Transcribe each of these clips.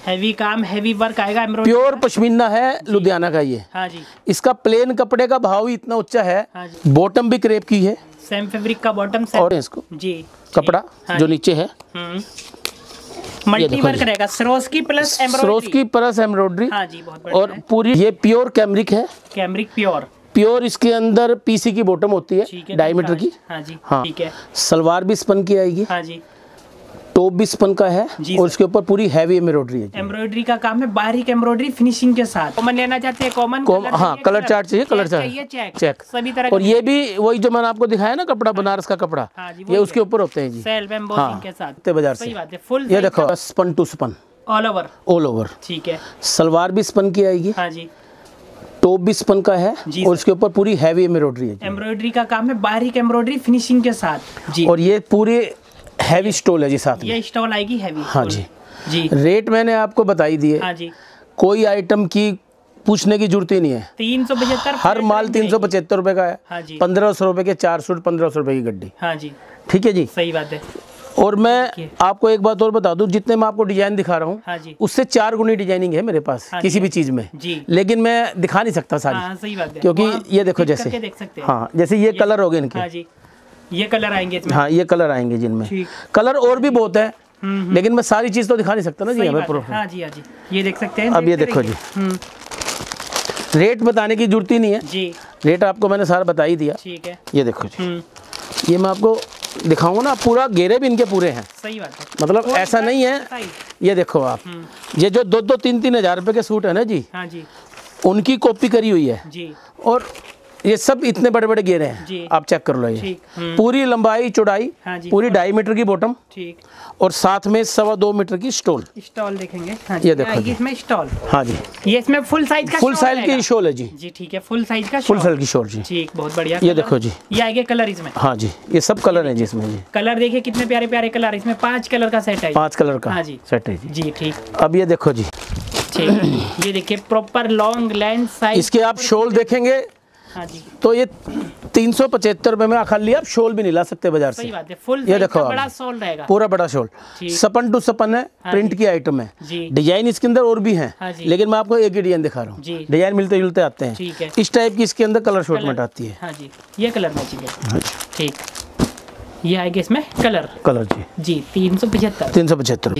Heavy काम, heavy work आएगा, embroidery pure pashmina है लुधियाना का ये। हाँ जी। इसका प्लेन कपड़े का भाव ही इतना ऊंचा है। हाँ जी। बॉटम भी क्रेप की है, सेम फैब्रिक का बॉटम और इसको जी कपड़ा हाँ जो नीचे है मल्टी वर्क रहेगा, Swarovski plus embroidery. Swarovski plus embroidery. हाँ जी, बहुत बढ़िया और है। पूरी ये प्योर कैमरिक है। Cambric pure. प्योर इसके अंदर पीसी की बॉटम होती है डायमीटर की। हाँ जी। हाँ ठीक है। सलवार भी स्पन की आएगी। हाँ जी। टॉप भी स्पन का है और इसके ऊपर पूरी हैवी एम्ब्रॉयडरी है। एम्ब्रॉयडरी का काम है, बारीक एम्ब्रॉयडरी फिनिशिंग के साथ। कॉमन लेना चाहते हैं कॉमन? हाँ कलर चार्ट चाहिए, कलर चार्ट चेक सभी तरह। और ये भी वही जो मैंने आपको दिखाया ना कपड़ा, बनारस का कपड़ा, ये उसके ऊपर होते हैं जी, सेल्फ एम्बोसिंग के साथ। बाजार से। सही बात है। फुल ये देखो spun to spun all over. All over. ठीक है। सलवार भी स्पन की आएगी। हाँ जी। टॉप भी स्पन का है और इसके ऊपर पूरी हैवी एम्ब्रॉयडरी है। एम्ब्रॉयडरी का काम है, बारीक एम्ब्रॉयडरी फिनिशिंग के साथ जी। और ये पूरे हैवी स्टोल है जी साथ में। ये स्टॉल आएगी हैवी। हाँ जी जी। रेट मैंने आपको बताई दिए। हाँ जी। कोई आइटम की पूछने की जरूरत ही नहीं है। 375 हर माल 375 रुपए का है। हाँ जी। 1500 रुपए के 4 सूट, 1500 रुपए की गड्डी। हाँ जी। ठीक है जी। सही बात है। और मैं आपको एक बात और बता दूं, जितने मैं आपको डिजाइन दिखा रहा हूँ हाँ जी। उससे 4 गुनी डिजाइनिंग है मेरे पास किसी भी चीज में जी। लेकिन मैं दिखा नहीं सकता सारी। हाँ, सही बात है। क्योंकि ये देखो जैसे देख सकते हैं। हाँ जैसे ये कलर हो गए इनके। हाँ जी। ये कलर आएंगे इसमें। हाँ ये कलर आएंगे जिनमें कलर और भी बहुत है, लेकिन मैं सारी चीज तो दिखा नहीं सकता ना जी हमें प्रूफ। हाँ जी। हाँ जी। ये देख सकते हैं। अब ये देखो जी, रेट बताने की जरूरत ही नहीं है जी। रेट आपको मैंने सारा बता ही दिया। ठीक है। ये देखो जी, ये मैं आपको दिखाऊंगा ना, पूरा घेरे भी इनके पूरे हैं। सही बात है। मतलब ऐसा नहीं है। ये देखो आप, ये जो 2-3 हज़ार रुपए के सूट है ना जी, हाँ जी, उनकी कॉपी करी हुई है जी। और ये सब इतने बड़े बड़े घेरे जी। हैं, आप चेक कर लो। ये ठीक। पूरी लंबाई चौड़ाई हाँ जी। पूरी 2.5 मीटर की बॉटम ठीक। और साथ में 2.25 मीटर की स्टॉल। स्टॉल देखेंगे। हाँ ये देखो जी। इसमें स्टॉल। हाँ जी, ये इसमें फुल साइज का, फुल साइज की शॉल है जी। जी ठीक है। फुल साइज का, फुल साइज की शॉल जी। ठीक, बहुत बढ़िया। ये देखो जी, ये आएंगे कलर इसमें। हाँ जी, ये सब कलर है जी इसमें जी। कलर देखिए कितने प्यारे प्यारे कलर, इसमें 5 कलर का सेट है। 5 कलर का हाँ जी सेट है जी। जी ठीक। अब ये देखो जी, ठीक। ये देखिए प्रॉपर लॉन्ग लेंथ साइज। इसके आप शॉल देखेंगे हाँ जी, तो ये 375 रुपए में खाली आप शॉल भी नहीं ला सकते बाजार से। सही बात है। फुल ये देखो बड़ा शॉल रहेगा, पूरा बड़ा शॉल, सपन टू सपन है, प्रिंट की आइटम है। डिजाइन इसके अंदर और भी हैं, लेकिन मैं आपको एक ही डिजाइन दिखा रहा हूँ। डिजाइन मिलते जुलते आते हैं। ठीक है। इस टाइप की इसके अंदर कलर शॉर्टमेंट आती है। हाँ जी, ये कलर मैचिंग है। ठीक। ये आएगा इसमें कलर जी जी 375।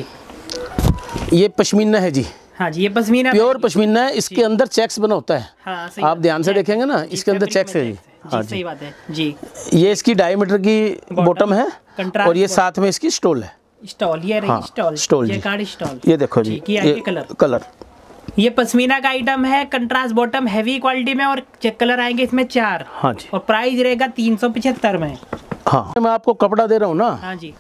ये पश्मीना है जी। हाँ जी, ये पश्मीना, प्योर पश्मीना है। इसके अंदर चेक्स बना होता है। हाँ, आप ध्यान से देखेंगे ना, इसके अंदर चेक्स है जी। हाँ जी, सही बात है जी। ये इसकी 2.5 मीटर की बॉटम है और ये साथ में इसकी स्टॉल है। स्टॉल, ये रही स्टॉल, स्टॉल ये कार्ड स्टॉल। ये देखो जी, ये कलर ये पश्मीना का आइटम है, कंट्रास्ट बॉटम, हैवी क्वालिटी में, और कलर आएंगे इसमें 4। हाँ जी। और प्राइस रहेगा 375 में। हाँ, मैं आपको कपड़ा दे रहा हूँ ना। हाँ जी।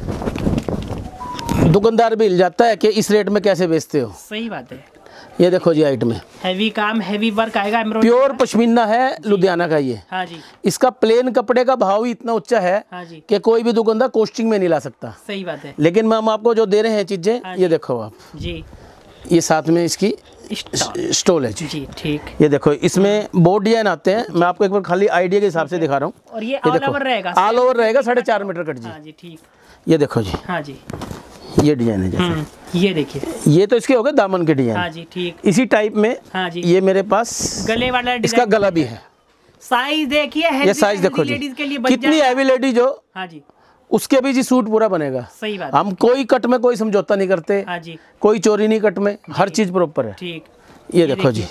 दुकानदार भी हिल जाता है कि इस रेट में कैसे बेचते हो। सही बात है। ये देखो जी, आइटम है, हैवी काम, हैवी वर्क आएगा, एम्ब्रॉयडरी। प्योर पश्मीना है लुधियाना का ये। हाँ जी। इसका प्लेन कपड़े का भाव ही इतना ऊंचा है हाँ जी, कि कोई भी दुकानदार कॉस्टिंग में नहीं ला सकता। सही बात है। लेकिन मैं हम आपको जो दे रहे हैं चीजें, ये देखो आप जी, ये साथ में इसकी स्टॉल है जी। ठीक। ये देखो, इसमें बहुत डिजाइन आते हैं। मैं आपको एक बार खाली आइडिया के हिसाब से दिखा रहा हूँ। और ये ऑल ओवर रहेगा, ऑल ओवर रहेगा 4.5 मीटर कट जी। हाँ जी, ठीक। ये देखो जी। हाँ जी, ये डिजाइन है जैसे, ये देखिए, ये तो इसके हो गए दामन के डिजाइन। हाँ जी, ठीक। इसी टाइप में हाँ जी, ये मेरे पास गले वाला इसका गला भी है। साइज देखिए, ये साइज देखो जी, लेडीज के लिए कितनी हैवी लेडीज हो। हाँ जी, उसके भी जी सूट पूरा बनेगा। सही बात। हम कोई कट में कोई समझौता नहीं करते। हाँ जी, कोई चोरी नहीं कट में, हर चीज प्रॉपर है। ठीक। ये देखो जी,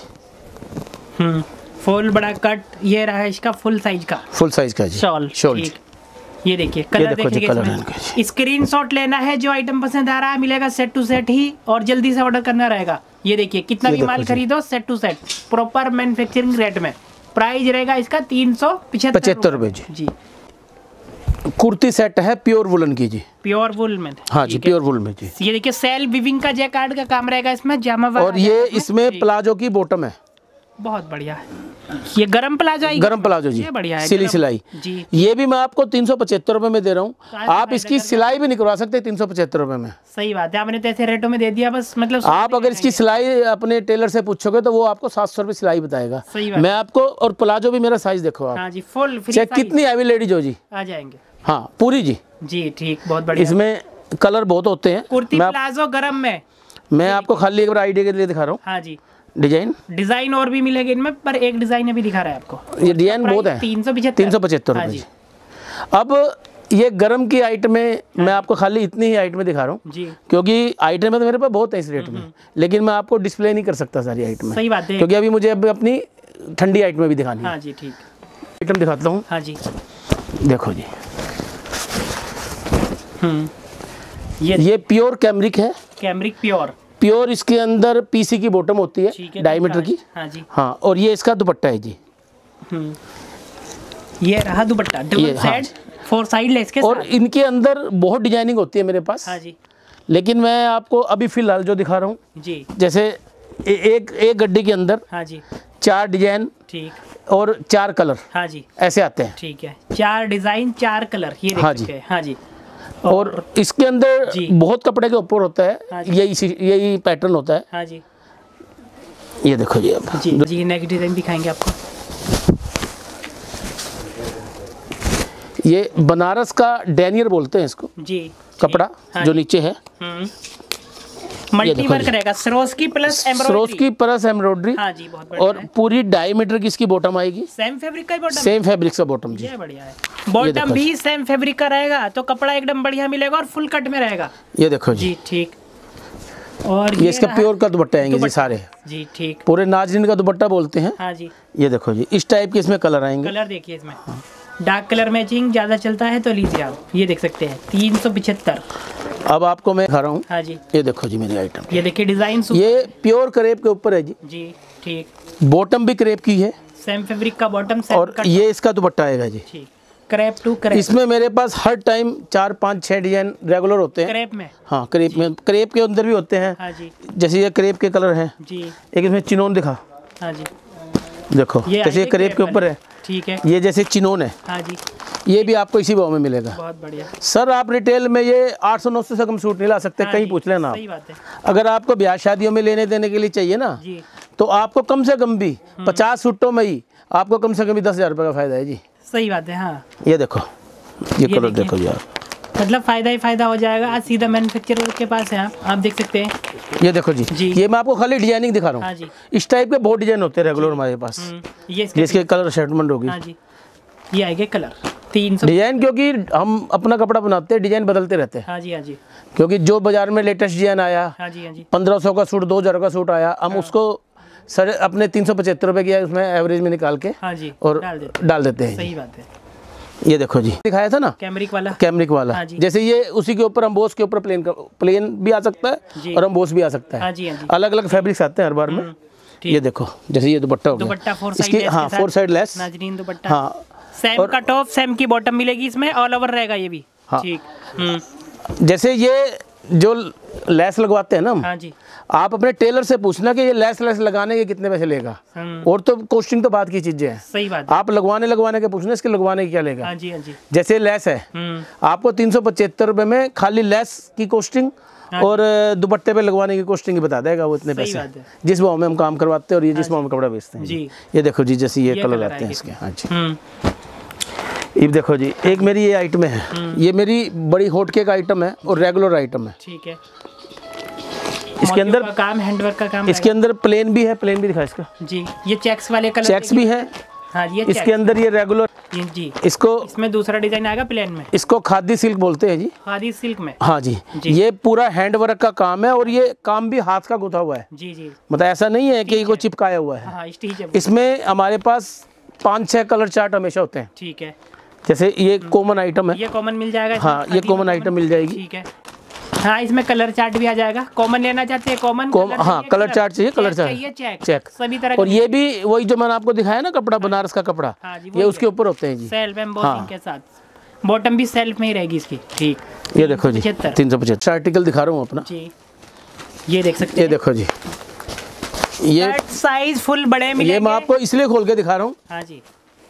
फुल बड़ा कट, ये रहा इसका फुल साइज का, फुल साइज का जी शॉल। शॉल। ये देखिए कलर, देखिए कलर स्क्रीनशॉट लेना है, जो आइटम पसंद आ रहा है मिलेगा सेट टू सेट ही, और जल्दी से ऑर्डर करना रहेगा। ये देखिए, कितना भी माल खरीदो set to set proper manufacturing rate में। प्राइस रहेगा इसका 375 रुपए जी। कुर्ती सेट है प्योर वुलन की जी, प्योर वुल में। हाँ जी, प्योर वुल में जी। ये देखिए, सेल विविंग का जैकार्ड का काम रहेगा इसमें, जामा, और ये इसमें प्लाजो की बॉटम है। बहुत बढ़िया है। ये गरम प्लाजो है, गरम प्लाजो जी, बढ़िया है, सिली सिलाई जी। ये भी मैं आपको 375 रुपए में दे रहा हूँ। आप इसकी सिलाई भी नहीं करवा सकते 375 रुपए में। सही बात है, आपने तो ऐसे रेटों में दे दिया बस। मतलब आप अगर इसकी सिलाई अपने टेलर से पूछोगे तो वो आपको 700 रुपए सिलाई बताएगा। सही बात। मैं आपको, और प्लाजो भी मेरा साइज देखो आप। हाँ जी, फुल चेक कितनी हैवी लेडीज हो जी, आ जाएंगे। हाँ पूरी जी जी, ठीक, बहुत बढ़िया। इसमें कलर बहुत होते हैं। कुर्ती प्लाजो गरम में, मैं आपको खाली एक बार आइडिया के लिए दिखा रहा हूँ। हाँ जी, डिजाइन और भी मिलेगी इनमें, पर एक डिजाइन अभी दिखा रहा है आपको। ये डिजाइन बहुत है, 375 रुपये जी। अब ये गरम की आइटम में मैं आपको खाली इतनी ही आइटम दिखा रहा हूँ जी, क्योंकि आइटम तो मेरे पास बहुत है इस रेट में, लेकिन मैं आपको डिस्प्ले नहीं कर सकता सारी आइटम। सही बात है, क्योंकि अभी मुझे अपनी ठंडी आइटम भी दिखानी है। हाँ जी, ठीक। आइटम दिखाता हूँ। हाँ जी, देखो जी, ये प्योर कैमरिक है। Cambric pure. इसके अंदर पीसी की बॉटम होती है डायमीटर की। हाँ जी, हाँ, और ये इसका दुपट्टा है जी। ये रहा dupatta, double side, 4 side lace के साथ। और इनके अंदर बहुत डिजाइनिंग होती है मेरे पास। हाँ जी, लेकिन मैं आपको अभी फिलहाल जो दिखा रहा हूँ जी, जैसे एक गड्डी के अंदर हाँ जी 4 डिजाइन, ठीक, और 4 कलर, हाँ जी, ऐसे आते हैं। ठीक है, 4 डिजाइन 4 कलर, ये देख सकते हैं। हाँ जी, और इसके अंदर बहुत कपड़े के ऊपर होता है। हाँ, यही पैटर्न होता है। हाँ जी, ये देखो जी। अब जी नेक्स्ट डिजाइन दिखाएंगे आपको। ये बनारस का डेनियर बोलते हैं इसको जी, कपड़ा। हाँ, जो नीचे है मल्टी वर्क रहेगा, सरोस्की प्लस एम्ब्रॉयडरी। हाँ जी, बहुत बढ़िया। और पूरी डायमीटर की इसकी बॉटम आएगी। सेम फैब्रिक का बॉटम, सेम फैब्रिक का बॉटम जी। बढ़िया है, बॉटम भी सेम फैब्रिक का रहेगा, तो कपड़ा एकदम बढ़िया मिलेगा और फुल कट में रहेगा। ये देखो जी, ठीक। और ये इसका प्योर का दुपट्टा आएंगे जी सारे जी, ठीक, पूरे नाजरीन का दुपट्टा बोलते हैं। हाँ जी, ये देखो जी, इस टाइप के इसमें कलर आएंगे। कलर देखिए इसमें, डार्क कलर मैचिंग ज्यादा चलता है तो लीजिए आप, ये देख सकते हैं 375। अब आपको मैं दिखा रहा हूँ। हाँ जी, ये देखो जी मेरी आइटम, ये देखिए डिजाइन, ये प्योर क्रेप के ऊपर है जी। जी, ठीक, बॉटम भी क्रेप की है, सेम फैब्रिक का बॉटम, और ये इसका दुपट्टा आएगा जी। ठीक, क्रेप टू क्रेप। इसमें मेरे पास हर टाइम 4, 5, 6 डिजाइन रेगुलर होते हैं क्रेप में। हाँ, क्रेप में, क्रेप के अंदर भी होते हैं। हाँ जी, जैसे ये क्रेप के कलर हैं जी। एक इसमें चिनोन दिखा। हाँ जी, देखो जैसे ये क्रेप के ऊपर है। ठीक है, ये जैसे चिनोन है। हाँ जी, ये भी आपको इसी भाव में मिलेगा। बहुत बढ़िया सर। आप रिटेल में ये 800-900 से कम सूट नहीं ला सकते। हाँ, कहीं पूछ लेना आप। सही बात है। अगर आपको ब्याह शादियों में लेने देने के लिए चाहिए ना जी, तो आपको कम से कम भी 50 सूटों में ही आपको कम से कम भी 10,000 रुपये का फायदा है जी। सही बात है। हाँ, ये देखो, ये कलर देखो यार, मतलब फायदा ही फायदा हो जाएगा। आज सीधा मैन्युफैक्चरर के पास है, आप देख सकते हैं। ये देखो जी, ये मैं आपको खाली डिजाइनिंग दिखा रहा हूँ। हाँ जी, इस टाइप के बहुत डिजाइन होते हैं रेगुलर हमारे पास। ये इसके कलर सेटमेंट होगी। हाँ जी, ये आएगा कलर 300 डिजाइन, क्योंकि हम अपना कपड़ा बनाते हैं, डिजाइन बदलते रहते हैं। हाँ जी, हाँ जी, क्योंकि जो बाजार में लेटेस्ट डिजाइन आया, हाँ जी, हाँ जी, 1500 का सूट, 2000 का सूट आया, हम उसको सर अपने 375 रुपये की उसमें एवरेज में निकाल के हाँ जी, और डाल देते हैं। सही बात है। ये देखो जी, दिखाया था ना कैमरिक वाला। हाँ, जैसे ये उसी के ऊपर अम्बोस के ऊपर प्लेन भी आ सकता है और अम्बोस भी आ सकता है। हाँ जी, हाँ जी, अलग अलग फैब्रिक्स आते हैं हर बार में। ये देखो, जैसे ये दुपट्टा हो गया, इसकी हाँ 4 साइड लेस नाजरीन दुपट्टा। हाँ, सेम कट ऑफ, सेम की बॉटम मिलेगी इसमें, ऑल ओवर रहेगा ये भी। हाँ, ठीक। जैसे ये जो लेस लगवाते हैं ना हम, हाँ जी, आप अपने टेलर से पूछना कि ये लेस लगाने के कितने पैसे लेगा। और तो कॉस्टिंग तो बात की चीजें हैं। सही बात। आप लगवाने के पूछना, इसके लगवाने की क्या लेगा। हाँ जी, हाँ जी, जैसे लेस है, आपको 375 रुपए में खाली लेस की कॉस्टिंग और दुपट्टे पे लगवाने की कॉस्टिंग बता देगा वो इतने पैसे, जिस भाव में हम काम करवाते हैं और ये जिस भाव में कपड़ा बेचते हैं जी। ये देखो जी, जैसे ये कलर आते हैं इसके। हाँ जी, ये देखो जी, एक मेरी ये आइटम है, ये मेरी बड़ी हॉट केक आइटम है और रेगुलर आइटम है। ठीक है, इसके अंदर काम, हैंडवर्क का काम, इसके अंदर प्लेन भी है, प्लेन भी दिखा इसका जी। ये चेक्स वाले कलर, चेक्स भी है। हाँ, ये इसके अंदर ये रेगुलर जी, इसमें दूसरा डिजाइन आएगा प्लेन में। इसको खादी सिल्क बोलते हैं जी। खादी सिल्क में, हाँ जी, ये पूरा हैंडवर्क का काम है और ये काम भी हाथ का गुथा हुआ है जी जी। मतलब ऐसा नहीं है कि ये कोई चिपकाया हुआ है। हाँ, इसमें हमारे पास 5-6 कलर चार्ट हमेशा होते हैं। ठीक है, जैसे ये कॉमन आइटम है, ये कॉमन मिल जाएगा। हाँ, ये कॉमन आइटम मिल जाएगी। ठीक है, हाँ, इसमें कलर चार्ट भी आ जाएगा। कॉमन लेना चाहते हैं कॉमन, हाँ, कलर चार्ट चाहिए, कलर चार्ट चेक सभी तरह। और ये भी वही जो मैंने आपको दिखाया ना कपड़ा, बनारस का कपड़ा, ये उसके ऊपर होते हैं जी, सेल्फ एम्बोसिंग के साथ। बॉटम भी सेल्फ में ही रहेगी इसकी। ठीक, ये देखो जी, 375 आर्टिकल दिखा रहा हूँ अपना जी। ये देख सकते हैं, ये देखो जी, ये साइज फुल बड़े मिलेंगे। ये मैं आपको इसलिए खोल के दिखा रहा हूँ। हाँ जी,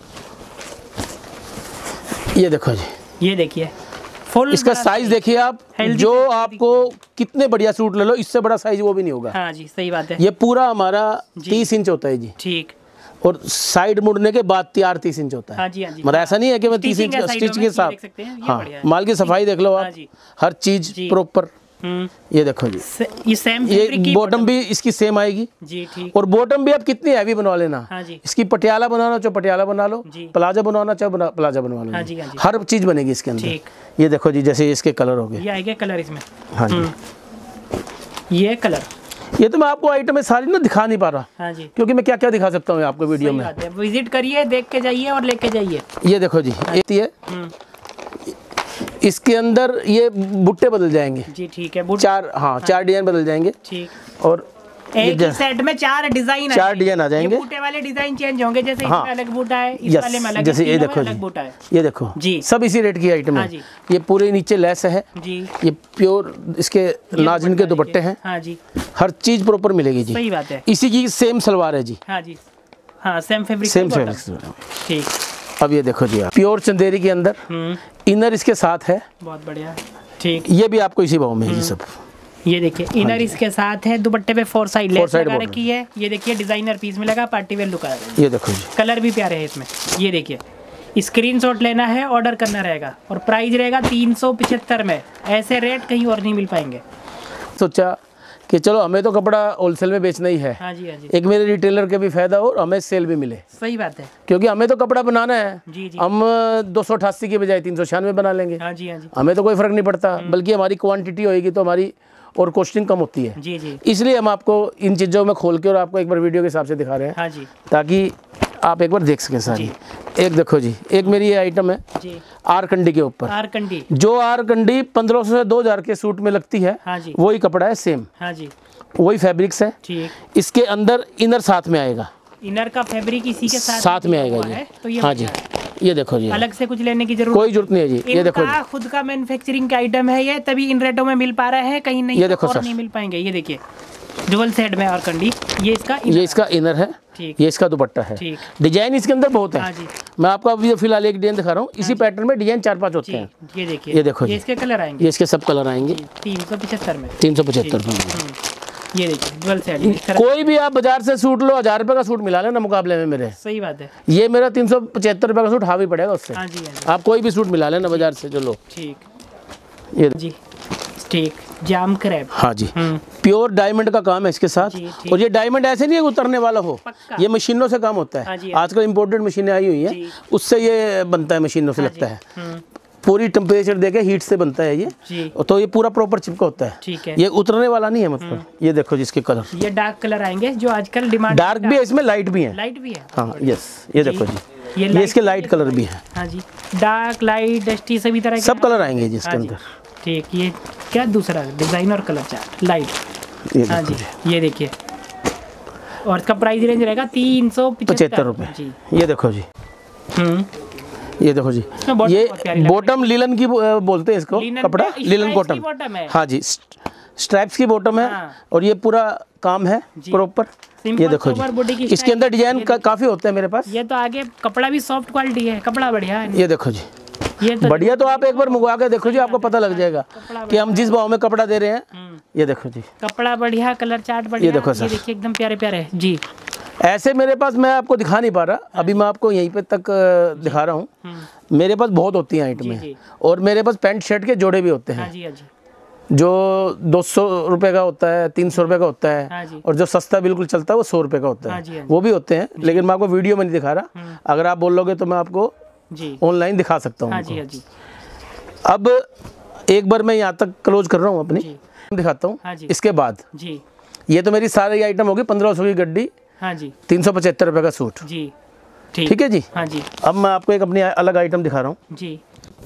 ये देखो जी, ये देखिए फुल, इसका साइज देखिए आप, जो आपको कितने बढ़िया सूट ले लो, इससे बड़ा साइज वो भी नहीं होगा। हाँ जी, सही बात है। ये पूरा हमारा 30 इंच होता है जी। ठीक, और साइड मुड़ने के बाद तैयार 30 इंच होता है। हाँ जी, हाँ जी, मतलब ऐसा नहीं है कि मैं 30 इंच स्टिच के साथ। हाँ, माल की सफाई देख लो आप, हर चीज प्रॉपर ये देखो जी, ये सेम ये बॉटम भी इसकी सेम आएगी जी। ठीक। और बॉटम भी आप कितनी हैवी बनवा लेना। हाँ जी। इसकी पटियाला बनाना चाहो पटियाला बना लो, जी। प्लाजा बनवाना चाहो प्लाजा बनवा लो। हाँ जी, हाँ जी। हर चीज बनेगी इसके अंदर। ठीक। ये देखो जी, जैसे इसके कलर हो गए, ये आएगा कलर इसमें। हाँ जी, ये कलर, ये तो मैं आपको आइटम में सारी ना दिखा नहीं पा रहा, हाँ जी, क्योंकि मैं क्या क्या दिखा सकता हूँ आपको वीडियो में। विजिट करिए, देख के जाइए और लेके जाइए। ये देखो जी, ये इसके अंदर ये बुट्टे बदल जाएंगे जी। ठीक है, चार, हाँ 4 डिजाइन बदल जाएंगे। ठीक। और एक ही सेट में 4 डिजाइन, 4 डिजाइन आ जाएंगे। बूटे वाले डिजाइन चेंज होंगे, जैसे हाँ। इसमें अलग बूटा है, इस वाले में अलग, जैसे ये देखो अलग बूटा है। ये देखो जी, सब इसी रेट की आइटम हाँ है जी। ये पूरे नीचे लेस है जी, ये प्योर इसके नाज़िन के दुपट्टे हैं। हाँ जी, हर चीज प्रॉपर मिलेगी जी। सही बात है। इसी की सेम सलवार है जी। हाँ जी, हाँ सेम फैब्रिक, सेम फैब्रिक। ठीक। अब ये देखो जी, प्योर चंदेरी के अंदर इनर इसके साथ है, बहुत बढ़िया। ठीक। ये भी आपको इसी भाव में है जी सब। ये देखिए इनर इसके साथ है, दुपट्टे पे 4 साइड लेस लगा बॉर्डर रखी है। ये देखिए डिजाइनर पीस मिलेगा, पार्टी वेयर लुक आ रहा है। ये देखो जी, कलर भी प्यारे हैं इसमें। ये देखिए, स्क्रीनशॉट लेना है, ऑर्डर करना रहेगा और प्राइस रहेगा 375 में। ऐसे रेट कहीं और नहीं मिल पाएंगे। सोचा कि चलो हमें तो कपड़ा होलसेल में बेचना ही है, हाँ जी, हाँ जी, एक मेरे रिटेलर के भी फायदा हो और हमें सेल भी मिले। सही बात है। क्योंकि हमें तो कपड़ा बनाना है, जी जी, हम 288 की बजाय 396 बना लेंगे। हाँ जी, हाँ जी, हमें तो कोई फर्क नहीं पड़ता, बल्कि हमारी क्वांटिटी होएगी तो हमारी और कॉस्टिंग कम होती है। जी जी, इसलिए हम आपको इन चीज़ों में खोल के और आपको एक बार वीडियो के हिसाब से दिखा रहे हैं, हाँ जी, ताकि आप एक बार देख सकें सारी। एक देखो जी, एक मेरी ये आइटम है जी, आर कंडी के ऊपर। आर कंडी, जो आर कंडी 1500 से 2000 के सूट में लगती है, हाँ जी, वही कपड़ा है सेम, हाँ जी, वही फैब्रिक्स है। ठीक। इसके अंदर इनर साथ में आएगा, इनर का फैब्रिक इसी के साथ में आएगा है, जी। तो ये हाँ जी, ये देखो जी, अलग से कुछ लेने की जरूरत कोई जरूरत नहीं है जी। ये देखो जी, खुद का मैन्युफैक्चरिंग का आइटम है ये, तभी इन रेटों में मिल पा रहा है, कहीं नहीं ये देखो और सर, नहीं मिल पाएंगे। ये देखिए डुअल सेट में आर कंडी, ये इसका इनर है, ठीक। ये इसका दुपट्टा है। ठीक। डिजाइन इसके अंदर बहुत है। हाँ जी, मैं आपको अभी फिलहाल एक डिजाइन दिखा रहा हूँ, इसी पैटर्न में डिजाइन 4-5 होते हैं। ये देखिए, ये देखो जी, ये इसके कलर आएंगे, ये इसके सब कलर आएंगे 375 में। 375 में। ये देखिए डुअल सेट, कोई भी आप बाजार से सूट लो, 1000 रुपये का सूट मिला लेना मुकाबले में मेरे। सही बात है। ये मेरा 375 रुपये का सूट हावी पड़ेगा उससे। हाँ जी, हाँ जी, आप कोई भी सूट मिला लेना बाजार से जो लो। ठीक। ये जी, ठीक, जाम क्रैब। हाँ जी, प्योर डायमंड का काम है इसके साथ। जी, ठीक। और ये डायमंड ऐसे नहीं है उतरने वाला हो, पक्का। ये मशीनों से काम होता हाँ है। जी, आजकल इम्पोर्टेड मशीनें आई हुई हैं, उससे ये बनता है, मशीनों से लगता है। पूरी टेम्परेचर देके हीट से बनता है ये जी, तो ये पूरा प्रॉपर चिपका होता है। ठीक है। ये उतरने वाला नहीं है मतलब। ये देखो जिसके कलर, ये डार्क कलर आएंगे जो आजकल डिमांड, डार्क भी है इसमें, लाइट भी है। लाइट भी है। हाँ यस, ये देखो जी, ये इसके लाइट कलर भी है। हाँ जी, डार्क लाइट डस्टी सभी तरह के सब कलर आएंगे जिसके हाँ जी, अंदर। ठीक। ये क्या दूसरा डिजाइन और कलर चार्ट लाइट। ये हाँ देखो जी, ये देखिए, और इसका प्राइस रेंज रहेगा 375 रुपये। जी। ये देखो जी, ये देखो जी, बॉटम ये बहुत प्यारी लग बॉटम लिलन की बोलते हैं इसको, लिनन कपड़ा पे लिलन स्ट्राइप्स की बॉटम। बॉटम है। हाँ जी, स्ट्राइप्स की बॉटम है। हाँ। और ये पूरा काम है प्रॉपर। ये देखो सोबर बॉडी की जी, इसके अंदर डिजाइन काफी होते हैं मेरे पास। ये तो आगे कपड़ा भी सॉफ्ट क्वालिटी है, कपड़ा बढ़िया है। ये देखो जी, ये तो बढ़िया। तो आप एक बार मंगवा के देखो जी, आपको पता लग जाएगा कि हम जिस भाव में कपड़ा दे रहे हैं। ये देखो जी, कपड़ा बढ़िया, कलर चार्ट बढ़िया। ये देखो सर, ये देखिए एकदम प्यारे प्यारे जी। ऐसे मेरे पास, मैं आपको दिखा नहीं पा रहा अभी, मैं आपको यहीं पे तक दिखा रहा हूँ। मेरे पास बहुत होती हैं आइटमें, और मेरे पास पैंट शर्ट के जोड़े भी होते हैं। हाँ जी, हाँ जी, जो 200 रुपये का होता है, 300 रुपये का होता है। हाँ जी, और जो सस्ता बिल्कुल चलता है वो 100 रुपये का होता हाँ है। जी, हाँ जी, वो भी होते हैं, लेकिन मैं आपको वीडियो में नहीं दिखा रहा। अगर आप बोलोगे तो मैं आपको जी, ऑनलाइन दिखा सकता हूँ। हाँ जी, हाँ जी, अब एक बार मैं यहाँ तक क्लोज कर रहा हूँ अपनी, दिखाता हूँ। हाँ जी, इसके बाद जी, ये तो मेरी सारी आइटम होगी 1500 की गड्डी, हाँ जी, 375 रुपये का सूट। जी, ठीक है जी। हाँ जी, अब मैं आपको एक अपनी अलग आइटम दिखा रहा हूँ। जी,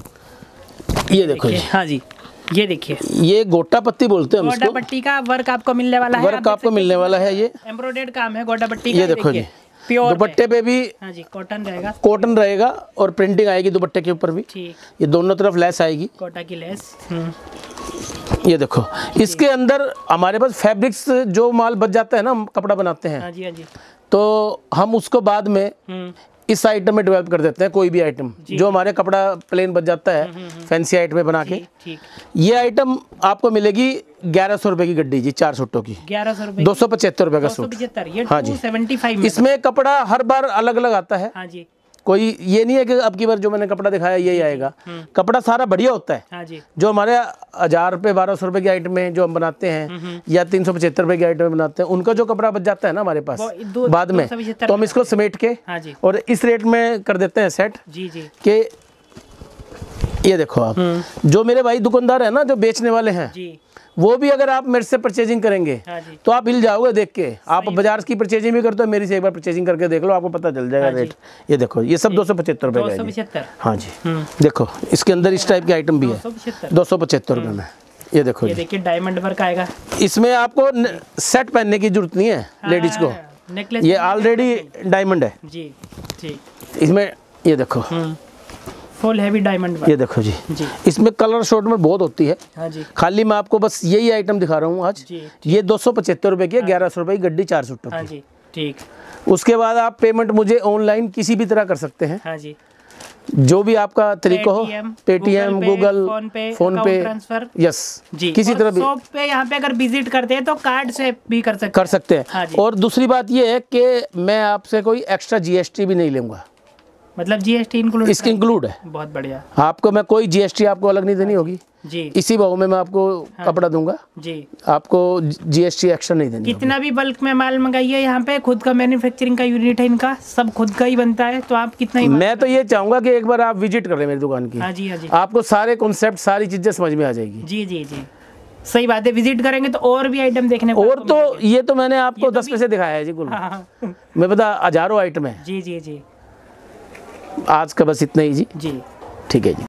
ये देखो जी, हाँ जी, ये देखिए ये गोटा पत्ती बोलते हैं हम गोटा इसको। पट्टी का वर्क आपको मिलने वाला है। वर्क आपको मिलने वाला है। ये एम्ब्रॉयडर्ड काम है गोटा पट्टी का। ये देखो जी, प्योर दुपट्टे पे भी हाँ जी, कॉटन रहेगा। कॉटन रहेगा और प्रिंटिंग आएगी दुपट्टे के ऊपर भी। ठीक, ये दोनों तरफ लेस आएगी, कोटा की लेस। ये देखो। इसके अंदर हमारे पास फैब्रिक्स जो माल बच जाता है ना, हम कपड़ा बनाते हैं, हाँ जी, हाँ जी, तो हम उसको बाद में इस आइटम में डेवलप कर देते हैं। कोई भी आइटम जो हमारे कपड़ा प्लेन बच जाता है, फैंसी आइटम में बना के। ठीक, ये आइटम आपको मिलेगी 1100 रुपये की गड्डी जी, 4 सूटों की। 1100 रुपये, 275 रुपये का सूट। 275। ये हाँ जी, 275 में। इसमें कपड़ा हर बार अलग अलग आता है। हाँ जी, कोई ये नहीं है कि अब की बार जो मैंने कपड़ा दिखाया यही आएगा, कपड़ा सारा बढ़िया होता है। हाँ जी। जो हमारे 1000 रुपये 1200 रुपये की आइटम में जो हम बनाते हैं या 375 रुपये की आइटम में बनाते हैं, उनका जो कपड़ा बच जाता है ना हमारे पास बाद में, तो हम इसको समेट के और इस रेट में कर देते हैं सेट। जी जी। कि ये देखो आप, जो मेरे भाई दुकानदार है ना, जो बेचने वाले हैं जी, वो भी अगर आप मेरे से परचेजिंग करेंगे तो आप हिल जाओगे देख के। आप बाजार की परचेजिंग भी करते हो, मेरी से एक बार परचेजिंग करके देख लो, आपको पता चल जाएगा रेट। ये देखो, ये सब 275 रुपये का है। हाँ जी, देखो इसके अंदर इस टाइप की आइटम भी है 275 रुपये में। ये देखो, ये देखिए डायमंड वर्क आएगा। इसमें आपको सेट पहनने की जरूरत नहीं है लेडीज को, नेकलेस ये ऑलरेडी डायमंड है जी जी। इसमें ये देखो फुल हैवी डायमंड वर्क। ये देखो जी, इसमें कलर शॉर्ट में बहुत होती है। हाँ जी। खाली मैं आपको बस यही आइटम दिखा रहा हूँ आज। ये 275 रुपए की है, 1100 रुपए की गड्डी 4 सूटों की। हाँ जी, ठीक। उसके बाद आप पेमेंट मुझे ऑनलाइन किसी भी तरह कर सकते हैं। हाँ जी। जो भी आपका तरीका हो, Paytm, Google, PhonePe, transfer, yes जी, किसी तरह भी। शॉप पे यहाँ पे अगर विजिट करते हैं तो कार्ड से भी कर सकते हैं। हाँ, और दूसरी बात ये है कि मैं आपसे कोई एक्स्ट्रा जीएसटी भी नहीं लूंगा, मतलब जीएसटी इंक्लूड, इसके इंक्लूड है। बहुत बढ़िया। आपको मैं कोई जीएसटी आपको अलग नहीं देनी होगी जी। इसी भाव में मैं आपको कपड़ा दूंगा जी, आपको जीएसटी एक्स्ट्रा नहीं देनी। कितना भी बल्क में माल मंगाइए, यहाँ पे खुद का मैन्युफैक्चरिंग का यूनिट है, इनका सब खुद का ही बनता है, तो आप कितना ही। मैं तो ये चाहूंगा कि एक बार आप विजिट करें मेरी दुकान की। हाँ जी, हाँ जी। आपको सारे कॉन्सेप्ट, सारी चीजें समझ में आ जाएगी। जी जी जी, सही बात है। विजिट करेंगे तो और भी आइटम देखने को, और तो ये तो मैंने आपको 10 पैसे दिखाया है जी कुल। मैं बता, हजारों आइटम है। जी जी जी। आज का बस इतना ही जी। जी, ठीक है जी।